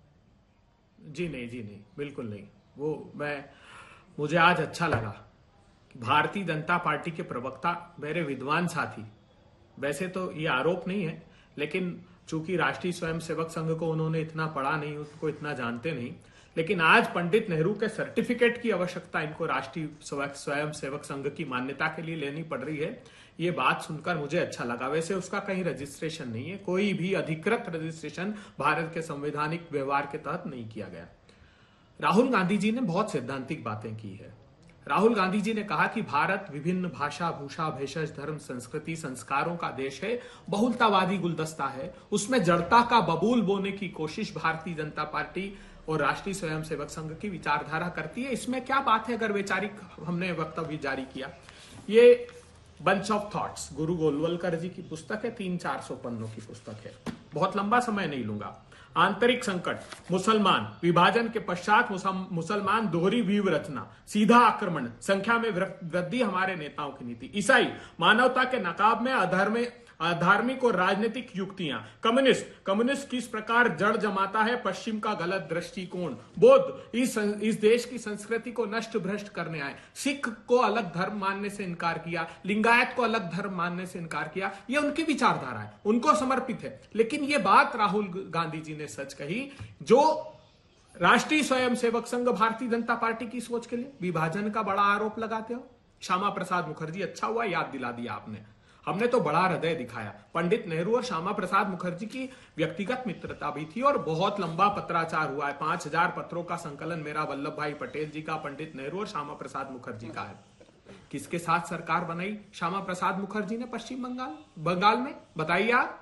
जी नहीं, जी नहीं, बिल्कुल नहीं। वो मैं मुझे आज अच्छा लगा कि भारतीय जनता पार्टी के प्रवक्ता मेरे विद्वान साथी, वैसे तो ये आरोप नहीं है, लेकिन चूंकि राष्ट्रीय स्वयंसेवक संघ को उन्होंने इतना पढ़ा नहीं, उनको इतना जानते नहीं, लेकिन आज पंडित नेहरू के सर्टिफिकेट की आवश्यकता इनको राष्ट्रीय स्वयंसेवक संघ की मान्यता के लिए लेनी पड़ रही है, ये बात सुनकर मुझे अच्छा लगा। वैसे उसका कहीं रजिस्ट्रेशन नहीं है, कोई भी अधिकृत रजिस्ट्रेशन भारत के संवैधानिक व्यवहार के तहत नहीं किया गया। राहुल गांधी जी ने बहुत सैद्धांतिक बातें की है। राहुल गांधी जी ने कहा कि भारत विभिन्न भाषा, भूषा, भेषज, धर्म, संस्कृति, संस्कारों का देश है, बहुलतावादी गुलदस्ता है, उसमें जड़ता का बबूल बोने की कोशिश भारतीय जनता पार्टी और राष्ट्रीय स्वयंसेवक संघ की विचारधारा करती है। इसमें क्या बात है अगर वैचारिक हमने वक्तव्य जारी किया। ये बंच ऑफ थॉट्स गुरु गोलवलकर जी की पुस्तक है, तीन चार सौ पन्नों की पुस्तक है, बहुत लंबा समय नहीं लूंगा। आंतरिक संकट, मुसलमान, विभाजन के पश्चात मुसलमान दोहरी व्यूह रचना, सीधा आक्रमण, संख्या में वृद्धि हमारे नेताओं की नीति, ईसाई, मानवता के नकाब में अधर्म धार्मिक और राजनीतिक युक्तियां, कम्युनिस्ट कम्युनिस्ट किस प्रकार जड़ जमाता है पश्चिम का गलत दृष्टिकोण, बौद्ध इस इस देश की संस्कृति को नष्ट भ्रष्ट करने आए, सिख को अलग धर्म मानने से इनकार किया, लिंगायत को अलग धर्म मानने से इनकार किया। ये उनकी विचारधारा है, उनको समर्पित है। लेकिन ये बात राहुल गांधी जी ने सच कही जो राष्ट्रीय स्वयंसेवक संघ भारतीय जनता पार्टी की सोच के लिए विभाजन का बड़ा आरोप लगाते हो। श्यामा प्रसाद मुखर्जी, अच्छा हुआ याद दिला दिया आपने, हमने तो बड़ा हृदय दिखाया। पंडित नेहरू और श्यामा प्रसाद मुखर्जी की व्यक्तिगत मित्रता भी थी और बहुत लंबा पत्राचार हुआ है। पांच हजार पत्रों का संकलन मेरा वल्लभ भाई पटेल जी का, पंडित नेहरू और श्यामा प्रसाद मुखर्जी का है। किसके साथ सरकार बनाई श्यामा प्रसाद मुखर्जी ने पश्चिम बंगाल बंगाल में, बताइए आप।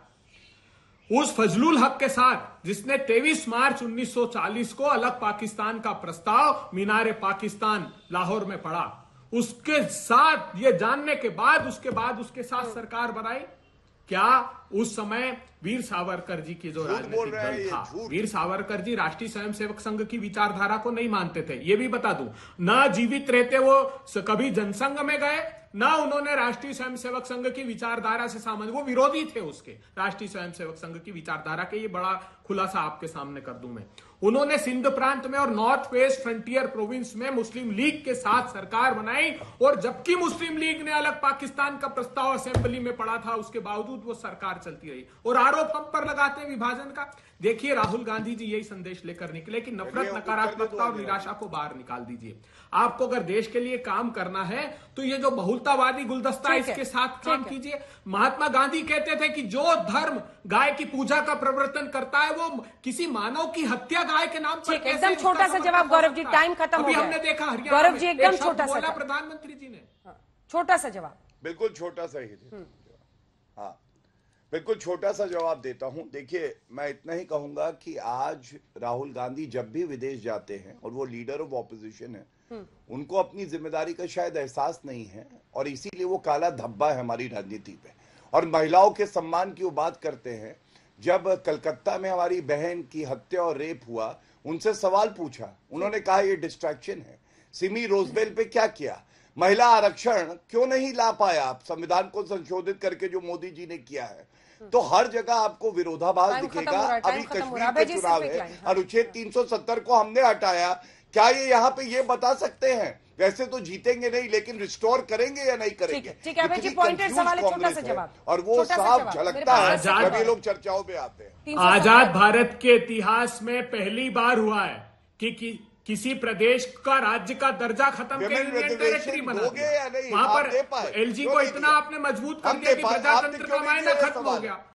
उस फजलुल हक के साथ जिसने तेईस मार्च उन्नीस सौ चालीस को अलग पाकिस्तान का प्रस्ताव मीनारे पाकिस्तान लाहौर में पड़ा, उसके साथ ये जानने के बाद उसके बाद उसके साथ सरकार बनाई। क्या उस समय वीर सावरकर जी की जो राजनीतिक दल था, वीर सावरकर जी राष्ट्रीय स्वयंसेवक संघ की विचारधारा को नहीं मानते थे, ये भी बता दूं। ना जीवित रहते वो कभी जनसंघ में गए, ना उन्होंने राष्ट्रीय स्वयंसेवक संघ की विचारधारा से सामंजस्य, वो विरोधी थे उसके राष्ट्रीय स्वयंसेवक संघ की विचारधारा के। ये बड़ा खुलासा आपके सामने कर दूं मैं। उन्होंने सिंध प्रांत में और नॉर्थ वेस्ट फ्रंटियर प्रोविंस में मुस्लिम लीग के साथ सरकार बनाई, और जबकि मुस्लिम लीग ने अलग पाकिस्तान का प्रस्ताव असेंबली में पड़ा था, उसके बावजूद वो सरकार चलती रही। और आरोप हम पर लगाते हैं विभाजन का। देखिए राहुल गांधी जी यही संदेश लेकर निकले कि नफरत, नकारात्मकता और निराशा को बाहर निकाल दीजिए। आपको अगर देश के लिए काम करना है तो ये जो बहुलतावादी गुलदस्ता है इसके साथ काम कीजिए। महात्मा गांधी कहते थे कि जो धर्म गाय की पूजा का प्रवर्तन करता है वो किसी मानव की हत्या गाय के नाम पर कैसे। एकदम छोटा सा जवाब गौरव जी, टाइम खत्म हो गया। हमने देखा हरियाणा गौरव जी एकदम छोटा सा प्रधानमंत्री जी ने, छोटा सा जवाब, बिल्कुल छोटा सा ही। हाँ बिल्कुल छोटा सा जवाब देता हूं। देखिए मैं इतना ही कहूंगा कि आज राहुल गांधी जब भी विदेश जाते हैं, और वो लीडर ऑफ ऑपोजिशन है, उनको अपनी जिम्मेदारी का शायद एहसास नहीं है, और इसीलिए वो काला धब्बा है हमारी राजनीति पे। और महिलाओं के सम्मान की वो बात करते हैं। जब कलकत्ता में हमारी बहन की हत्या और रेप हुआ, उनसे सवाल पूछा, उन्होंने कहा ये डिस्ट्रैक्शन है। सिमी रोजबेल पे क्या किया? महिला आरक्षण क्यों नहीं ला पाया आप संविधान को संशोधित करके, जो मोदी जी ने किया है? तो हर जगह आपको विरोधाभास दिखेगा। अभी कश्मीर का चुनाव है, अनुच्छेद तीन सौ सत्तर को हमने हटाया, क्या ये यहाँ पे ये बता सकते हैं? वैसे तो जीतेंगे नहीं, लेकिन रिस्टोर करेंगे या नहीं करेंगे? ठीक है, इतनी पॉइंटेड सवाल है, छोटा सा जवाब, और वो साफ झलकता है जब ये लोग चर्चाओं में आते हैं। आजाद भारत के इतिहास में पहली बार हुआ है कि, कि किसी प्रदेश का राज्य का दर्जा खत्म कर टेरिटरी बना दिया। वहां पर एलजी को इतना आपने मजबूत कर दिया कि प्रजातंत्र का मायना खत्म हो गया।